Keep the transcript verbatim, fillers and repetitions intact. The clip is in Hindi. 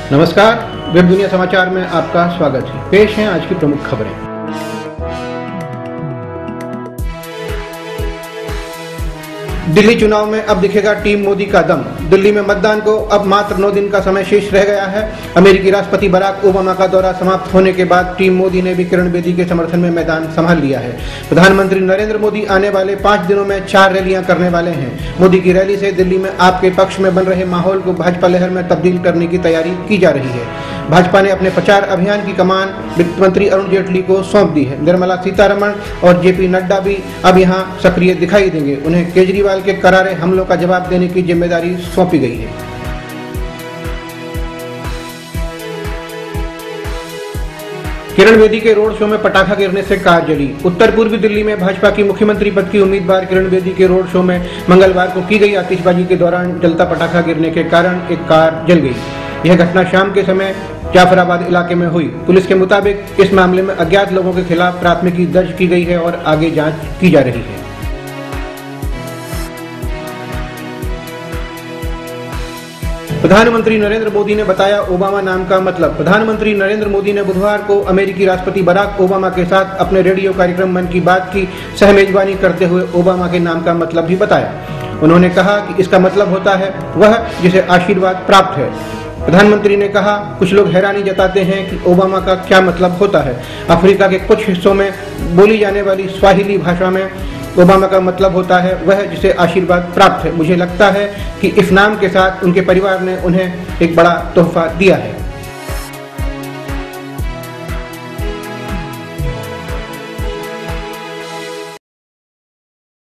नमस्कार, वेब दुनिया समाचार में आपका स्वागत है। पेश हैं आज की प्रमुख खबरें। दिल्ली चुनाव में अब दिखेगा टीम मोदी का दम। दिल्ली में मतदान को अब मात्र नौ दिन का समय शेष रह गया है। अमेरिकी राष्ट्रपति बराक ओबामा का दौरा समाप्त होने के बाद टीम मोदी ने भी किरण बेदी के समर्थन में मैदान संभाल लिया है। प्रधानमंत्री नरेंद्र मोदी आने वाले पांच दिनों में चार रैलियां करने वाले हैं। मोदी की रैली से दिल्ली में आपके पक्ष में बन रहे माहौल को भाजपा लहर में तब्दील करने की तैयारी की जा रही है। भाजपा ने अपने प्रचार अभियान की कमान वित्त मंत्री अरुण जेटली को सौंप दी है। निर्मला सीतारमण और जेपी नड्डा भी अब यहां सक्रिय दिखाई देंगे। उन्हें केजरीवाल के करारे हमलों का जवाब देने की जिम्मेदारी सौंपी गई है। किरण बेदी के रोड शो में पटाखा गिरने से कार जली। उत्तर पूर्वी दिल्ली में भाजपा की मुख्यमंत्री पद की उम्मीदवार किरण बेदी के रोड शो में मंगलवार को की गई आतिशबाजी के दौरान जलता पटाखा गिरने के कारण एक कार जल गई। यह घटना शाम के समय जाफराबाद इलाके में हुई। पुलिस के मुताबिक इस मामले में अज्ञात लोगों के खिलाफ प्राथमिकी दर्ज की गई है और आगे जांच की जा रही है। प्रधानमंत्री नरेंद्र मोदी ने बताया ओबामा नाम का मतलब। प्रधानमंत्री नरेंद्र मोदी ने बुधवार को अमेरिकी राष्ट्रपति बराक ओबामा के साथ अपने रेडियो कार्यक्रम मन की बात की सहमेजबानी करते हुए ओबामा के नाम का मतलब भी बताया। उन्होंने कहा कि इसका मतलब होता है वह जिसे आशीर्वाद प्राप्त है। प्रधानमंत्री ने कहा, कुछ लोग हैरानी जताते हैं कि ओबामा का क्या मतलब होता है। अफ्रीका के कुछ हिस्सों में बोली जाने वाली स्वाहिली भाषा में ओबामा का मतलब होता है वह जिसे आशीर्वाद प्राप्त है। मुझे लगता है कि इस नाम के साथ उनके परिवार ने उन्हें एक बड़ा तोहफा दिया है।